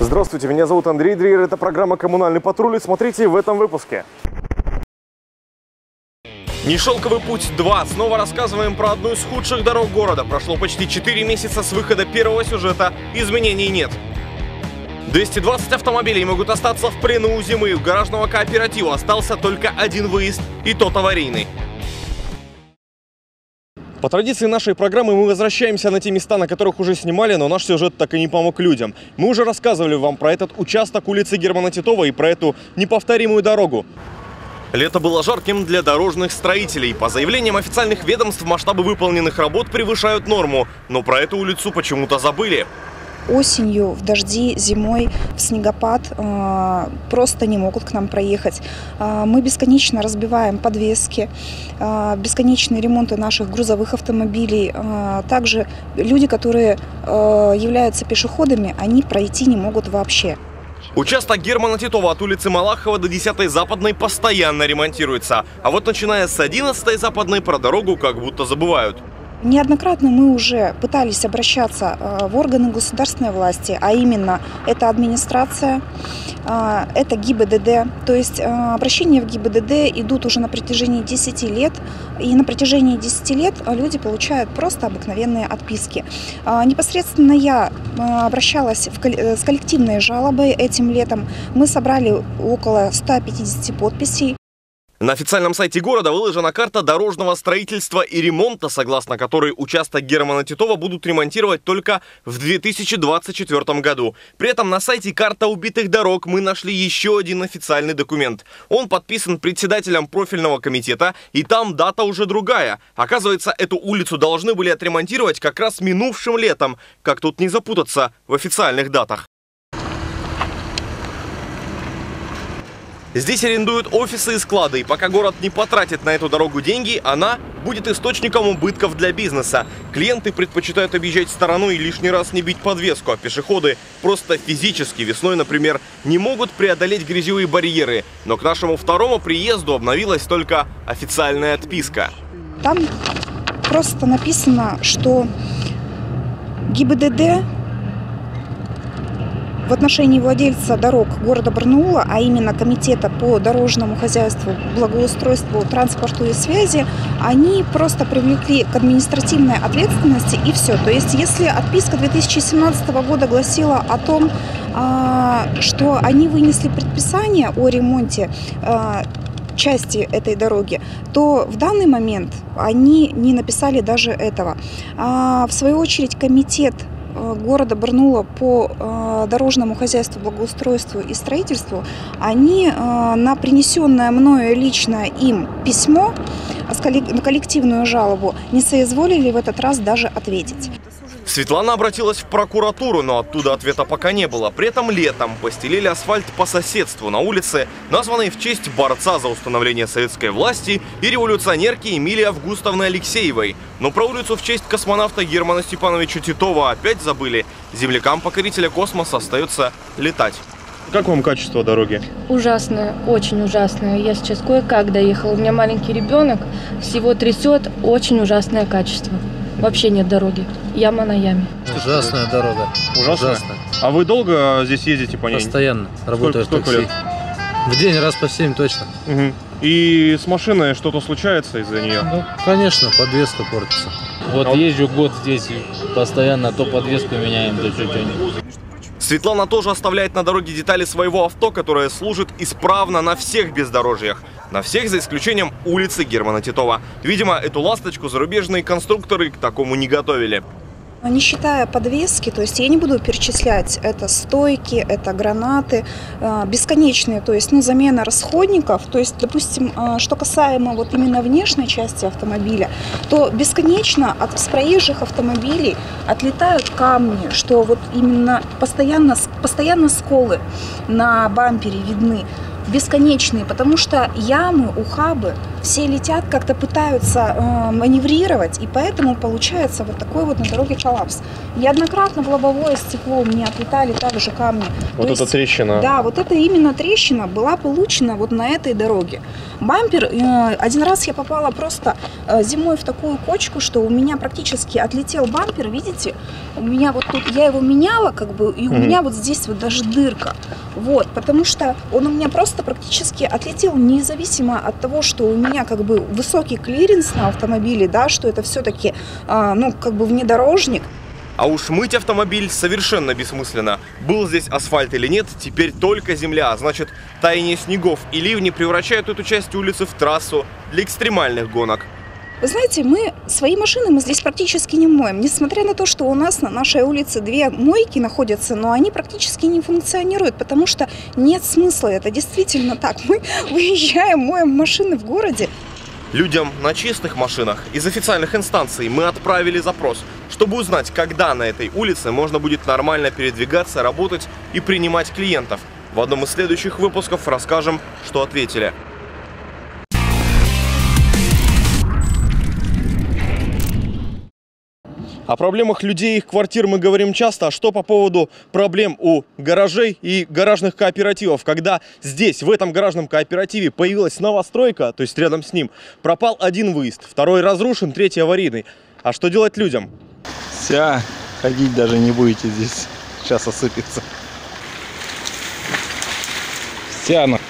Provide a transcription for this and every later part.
Здравствуйте, меня зовут Андрей Дрейер, это программа «Коммунальный патруль». Смотрите в этом выпуске. Нешелковый путь 2. Снова рассказываем про одну из худших дорог города. Прошло почти 4 месяца с выхода первого сюжета. Изменений нет. 220 автомобилей могут остаться в плену у зимы. У гаражного кооператива остался только один выезд, и тот аварийный. По традиции нашей программы мы возвращаемся на те места, на которых уже снимали, но наш сюжет так и не помог людям. Мы уже рассказывали вам про этот участок улицы Германа Титова и про эту неповторимую дорогу. Лето было жарким для дорожных строителей. По заявлениям официальных ведомств, масштабы выполненных работ превышают норму. Но про эту улицу почему-то забыли. Осенью, в дожди, зимой, в снегопад просто не могут к нам проехать. Мы бесконечно разбиваем подвески, бесконечные ремонты наших грузовых автомобилей. Также люди, которые являются пешеходами, они пройти не могут вообще. Участок Германа Титова от улицы Малахова до 10-й Западной постоянно ремонтируется. А вот начиная с 11-й Западной про дорогу как будто забывают. Неоднократно мы уже пытались обращаться в органы государственной власти, а именно это администрация, это ГИБДД. То есть обращения в ГИБДД идут уже на протяжении 10 лет, и на протяжении 10 лет люди получают просто обыкновенные отписки. Непосредственно я обращалась с коллективной жалобой этим летом. Мы собрали около 150 подписей. На официальном сайте города выложена карта дорожного строительства и ремонта, согласно которой участок Германа Титова будут ремонтировать только в 2024 году. При этом на сайте «Карта убитых дорог» мы нашли еще один официальный документ. Он подписан председателем профильного комитета, и там дата уже другая. Оказывается, эту улицу должны были отремонтировать как раз минувшим летом. Как тут не запутаться в официальных датах? Здесь арендуют офисы и склады, и пока город не потратит на эту дорогу деньги, она будет источником убытков для бизнеса. Клиенты предпочитают объезжать стороной и лишний раз не бить подвеску, а пешеходы просто физически весной, например, не могут преодолеть грязевые барьеры. Но к нашему второму приезду обновилась только официальная отписка. Там просто написано, что ГИБДД в отношении владельца дорог города Барнаула, а именно Комитета по дорожному хозяйству, благоустройству, транспорту и связи, они просто привлекли к административной ответственности и все. То есть если отписка 2017 года гласила о том, что они вынесли предписание о ремонте части этой дороги, то в данный момент они не написали даже этого. В свою очередь комитет города Барнаула по дорожному хозяйству, благоустройству и строительству, они на принесенное мною лично им письмо на коллективную жалобу не соизволили в этот раз даже ответить. Светлана обратилась в прокуратуру, но оттуда ответа пока не было. При этом летом постелили асфальт по соседству на улице, названной в честь борца за установление советской власти и революционерки Эмилии Августовны Алексеевой. Но про улицу в честь космонавта Германа Степановича Титова опять забыли. Землякам покорителя космоса остается летать. Как вам качество дороги? Ужасное, очень ужасное. Я сейчас кое-как доехала. У меня маленький ребенок, всего трясет. Очень ужасное качество. Вообще нет дороги. Яма на яме. Ужасная дорога. Ужасная? А вы долго здесь ездите по ней? Постоянно. Работаю в такси. Лет? В день раз по 7 точно. Угу. И с машиной что-то случается из-за нее? Ну, конечно, подвеска портится. Вот езжу год здесь, постоянно то подвеску меняем, то что-нибудь. Светлана тоже оставляет на дороге детали своего авто, которое служит исправно на всех бездорожьях. На всех, за исключением улицы Германа Титова. Видимо, эту ласточку зарубежные конструкторы к такому не готовили. Не считая подвески, то есть я не буду перечислять, это стойки, это гранаты, бесконечные, то есть замена расходников. То есть, допустим, что касаемо вот именно внешней части автомобиля, то бесконечно с проезжих автомобилей отлетают камни, что вот именно постоянно сколы на бампере видны. бесконечные, потому что ямы, ухабы, все летят, как-то пытаются маневрировать, и поэтому получается вот такой вот на дороге коллапс. Неоднократно в лобовое стекло у меня отлетали также камни. Вот эта трещина. Да, вот это именно трещина была получена вот на этой дороге. Бампер, один раз я попала просто зимой в такую кочку, что у меня практически отлетел бампер, видите, у меня вот тут, я его меняла, как бы, и у меня вот здесь вот даже дырка, вот, потому что он у меня просто практически отлетел, независимо от того, что у меня как бы высокий клиренс на автомобиле, да, что это все-таки, ну, как бы внедорожник. А уж мыть автомобиль совершенно бессмысленно. Был здесь асфальт или нет, теперь только земля. А значит, таяние снегов и ливни превращают эту часть улицы в трассу для экстремальных гонок. Вы знаете, мы свои машины мы здесь практически не моем. Несмотря на то, что у нас на нашей улице 2 мойки находятся, но они практически не функционируют, потому что нет смысла. Это действительно так. Мы выезжаем, моем машины в городе. Людям на чистых машинах из официальных инстанций мы отправили запрос, чтобы узнать, когда на этой улице можно будет нормально передвигаться, работать и принимать клиентов. В одном из следующих выпусков расскажем, что ответили. О проблемах людей и их квартир мы говорим часто. А что по поводу проблем у гаражей и гаражных кооперативов? Когда здесь, в этом гаражном кооперативе, появилась новостройка, то есть рядом с ним, пропал один выезд, второй разрушен, третий аварийный. А что делать людям? Вся, ходить даже не будете здесь. Сейчас осыпется. Вся на...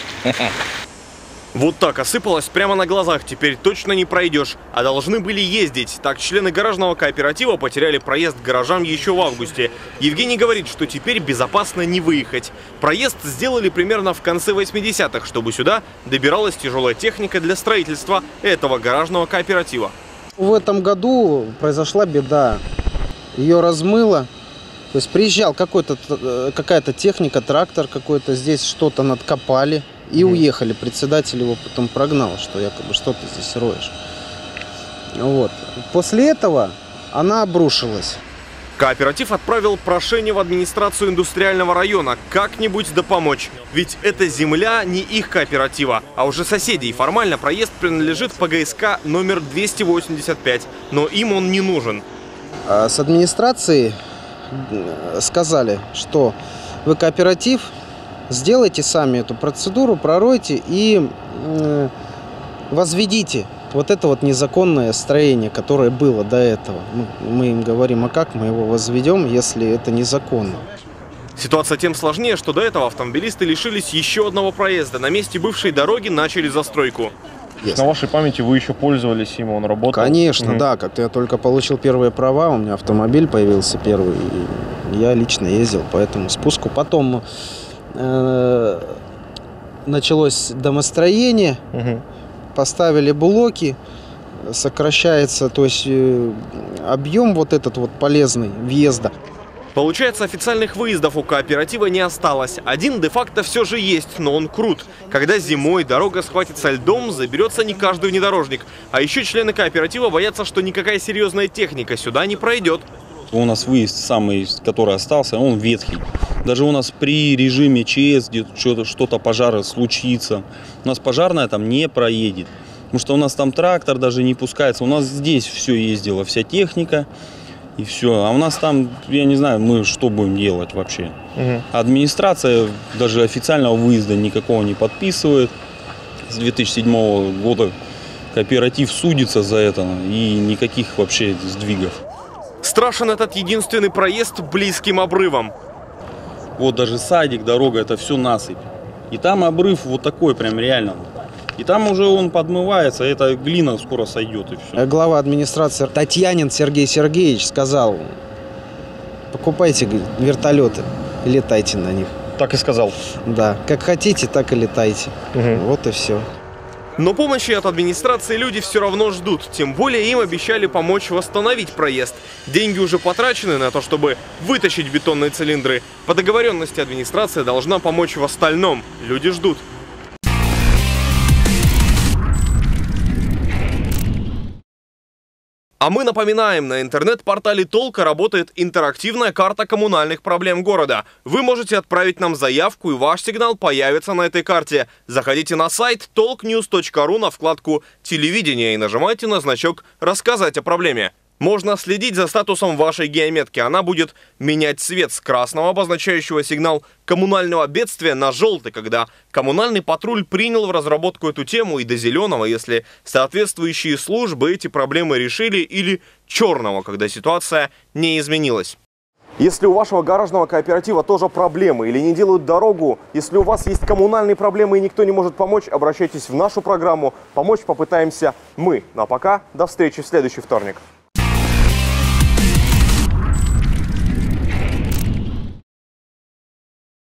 Вот так осыпалось прямо на глазах, теперь точно не пройдешь, а должны были ездить. Так члены гаражного кооператива потеряли проезд к гаражам еще в августе. Евгений говорит, что теперь безопасно не выехать. Проезд сделали примерно в конце 80-х, чтобы сюда добиралась тяжелая техника для строительства этого гаражного кооператива. В этом году произошла беда, ее размыло. То есть приезжал какая-то техника, трактор какой-то, здесь что-то надкопали. И уехали. Председатель его потом прогнал, что якобы что ты здесь роешь. Вот. После этого она обрушилась. Кооператив отправил прошение в администрацию индустриального района как-нибудь да помочь. Ведь эта земля не их кооператива, а уже соседей. Формально проезд принадлежит ПГСК номер 285, но им он не нужен. С администрации сказали, что вы кооператив, сделайте сами эту процедуру, проройте и возведите вот это вот незаконное строение, которое было до этого. Мы им говорим, а как мы его возведем, если это незаконно? Ситуация тем сложнее, что до этого автомобилисты лишились еще одного проезда. На месте бывшей дороги начали застройку. На вашей памяти вы еще пользовались им, он работал? Конечно, да. Как я только получил первые права, у меня автомобиль появился первый, и я лично ездил по этому спуску. Потом началось домостроение, поставили блоки, сокращается, то есть объем вот этот вот полезный въезда. Получается, официальных выездов у кооператива не осталось. Один де-факто все же есть, но он крут. Когда зимой дорога схватится льдом, заберется не каждый внедорожник. А еще члены кооператива боятся, что никакая серьезная техника сюда не пройдет. У нас выезд самый, который остался, он ветхий. Даже у нас при режиме ЧС где-то что-то пожар случится, у нас пожарная там не проедет. Потому что у нас там трактор даже не пускается. У нас здесь все ездила, вся техника и все. А у нас там, я не знаю, мы что будем делать вообще. Администрация даже официального выезда никакого не подписывает. С 2007 года кооператив судится за это и никаких вообще сдвигов. Страшен этот единственный проезд близким обрывом. Вот даже садик, дорога, это все насыпь. И там обрыв вот такой прям реально. И там уже он подмывается, эта глина скоро сойдет и все. Глава администрации Татьянин Сергей Сергеевич сказал, покупайте вертолеты, летайте на них. Так и сказал? Да, как хотите, так и летайте. Вот и все. Но помощи от администрации люди все равно ждут. Тем более им обещали помочь восстановить проезд. Деньги уже потрачены на то, чтобы вытащить бетонные цилиндры. По договоренности администрация должна помочь в остальном. Люди ждут. А мы напоминаем, на интернет-портале «Толка» работает интерактивная карта коммунальных проблем города. Вы можете отправить нам заявку, и ваш сигнал появится на этой карте. Заходите на сайт talknews.ru на вкладку «Телевидение» и нажимайте на значок «Рассказать о проблеме». Можно следить за статусом вашей геометки. Она будет менять цвет с красного, обозначающего сигнал коммунального бедствия, на желтый, когда коммунальный патруль принял в разработку эту тему, и до зеленого, если соответствующие службы эти проблемы решили, или черного, когда ситуация не изменилась. Если у вашего гаражного кооператива тоже проблемы или не делают дорогу, если у вас есть коммунальные проблемы и никто не может помочь, обращайтесь в нашу программу. Помочь попытаемся мы. Ну а пока до встречи в следующий вторник.